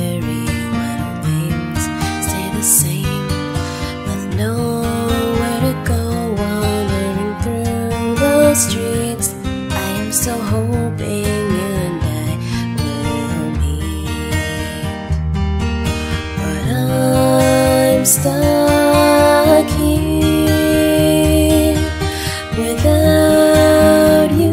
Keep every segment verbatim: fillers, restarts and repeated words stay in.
very little things stay the same, with nowhere to go, wandering through the streets. I am still hoping you and I will meet, but I'm stuck here without you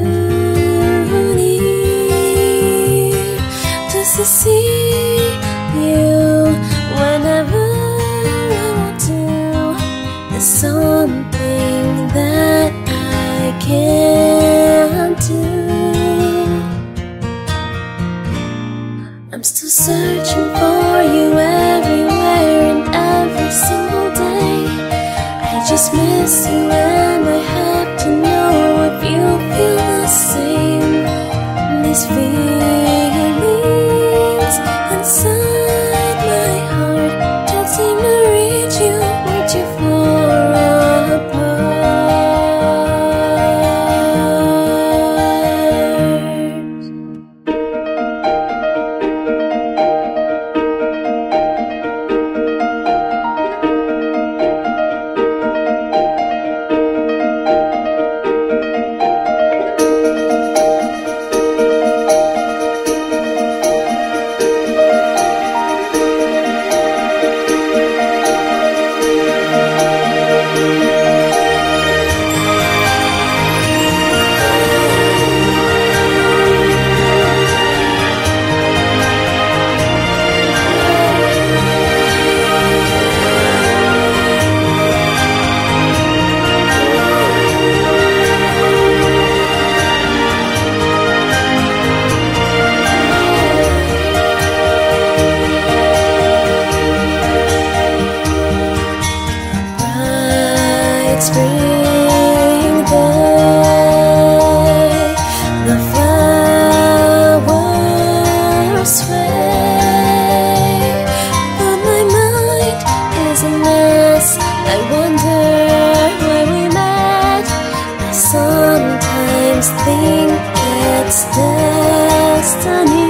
near, just to see you whenever I want to. There's something that I can't do. I'm still searching for you everywhere and every single day. I just miss you and I have to know if you feel the same. These feelings inside my heart don't seem to reach you, we're too far apart. Spring day, the flowers sway, but my mind is a mess. I wonder where we met. I sometimes think it's destiny.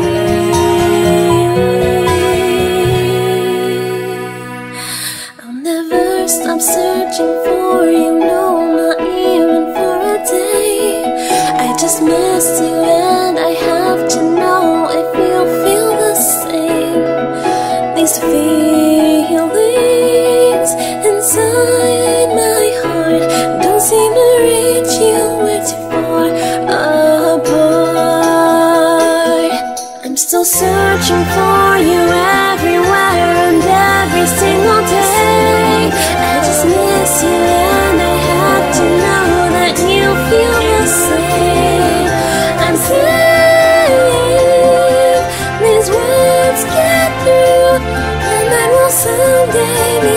I'll never stop searching for you, no, not even for a day. I just miss you and I have to know if you feel the same. These feelings inside my heart don't seem to reach you, we're too far apart. I'm still searching for you everywhere and every single day. I just miss you and I have to know that you feel the same. I'm saying these words get through, and I will someday meet